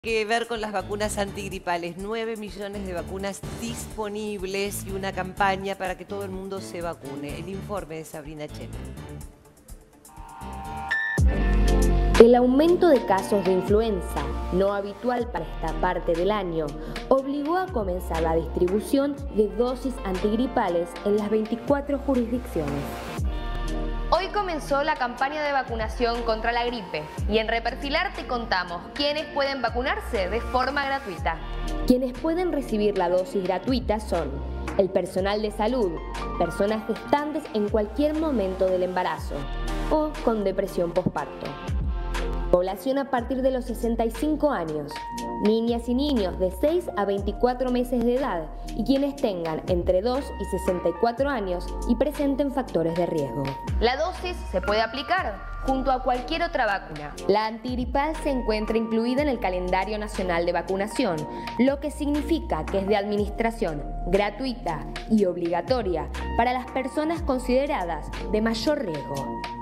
Que ver con las vacunas antigripales, 9 millones de vacunas disponibles y una campaña para que todo el mundo se vacune. El informe de Sabrina Chen. El aumento de casos de influenza, no habitual para esta parte del año, obligó a comenzar la distribución de dosis antigripales en las 24 jurisdicciones. Hoy comenzó la campaña de vacunación contra la gripe y en Reperfilar te contamos quiénes pueden vacunarse de forma gratuita. Quienes pueden recibir la dosis gratuita son el personal de salud, personas gestantes en cualquier momento del embarazo o con depresión posparto. Población a partir de los 65 años, niñas y niños de 6 a 24 meses de edad y quienes tengan entre 2 y 64 años y presenten factores de riesgo. La dosis se puede aplicar junto a cualquier otra vacuna. La antigripal se encuentra incluida en el calendario nacional de vacunación, lo que significa que es de administración gratuita y obligatoria para las personas consideradas de mayor riesgo.